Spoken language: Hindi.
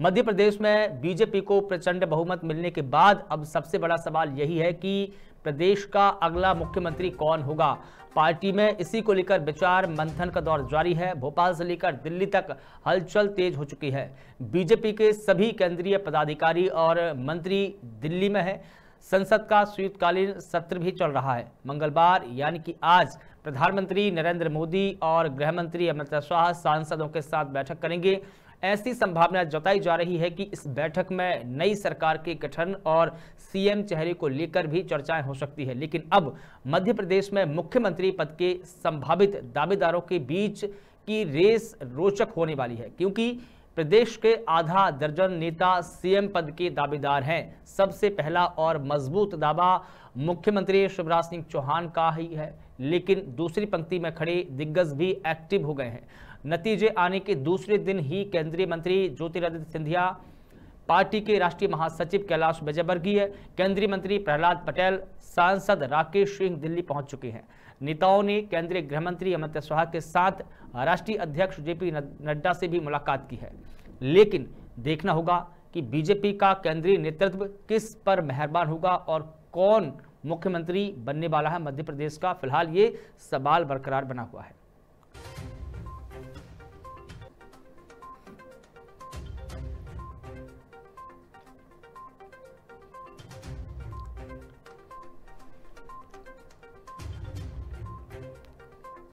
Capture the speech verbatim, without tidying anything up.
मध्य प्रदेश में बीजेपी को प्रचंड बहुमत मिलने के बाद अब सबसे बड़ा सवाल यही है कि प्रदेश का अगला मुख्यमंत्री कौन होगा। पार्टी में इसी को लेकर विचार मंथन का दौर जारी है। भोपाल से लेकर दिल्ली तक हलचल तेज हो चुकी है। बीजेपी के सभी केंद्रीय पदाधिकारी और मंत्री दिल्ली में है। संसद का शीतकालीन सत्र भी चल रहा है। मंगलवार यानी कि आज प्रधानमंत्री नरेंद्र मोदी और गृह मंत्री अमित शाह सांसदों के साथ बैठक करेंगे। ऐसी संभावना जताई जा रही है कि इस बैठक में नई सरकार के गठन और सीएम चेहरे को लेकर भी चर्चाएं हो सकती है। लेकिन अब मध्य प्रदेश में मुख्यमंत्री पद के संभावित दावेदारों के बीच की रेस रोचक होने वाली है, क्योंकि प्रदेश के आधा दर्जन नेता सीएम पद के दावेदार हैं। सबसे पहला और मजबूत दावा मुख्यमंत्री शिवराज सिंह चौहान का ही है, लेकिन दूसरी पंक्ति में खड़े दिग्गज भी एक्टिव हो गए हैं। नतीजे आने के दूसरे दिन ही केंद्रीय मंत्री ज्योतिरादित्य सिंधिया, पार्टी के राष्ट्रीय महासचिव कैलाश विजयवर्गीय, केंद्रीय मंत्री प्रहलाद पटेल, सांसद राकेश सिंह दिल्ली पहुंच चुके हैं। नेताओं ने केंद्रीय गृह मंत्री अमित शाह के साथ राष्ट्रीय अध्यक्ष जेपी नड्डा से भी मुलाकात की है। लेकिन देखना होगा कि बीजेपी का केंद्रीय नेतृत्व किस पर मेहरबान होगा और कौन मुख्यमंत्री बनने वाला है मध्य प्रदेश का। फिलहाल ये सवाल बरकरार बना हुआ है।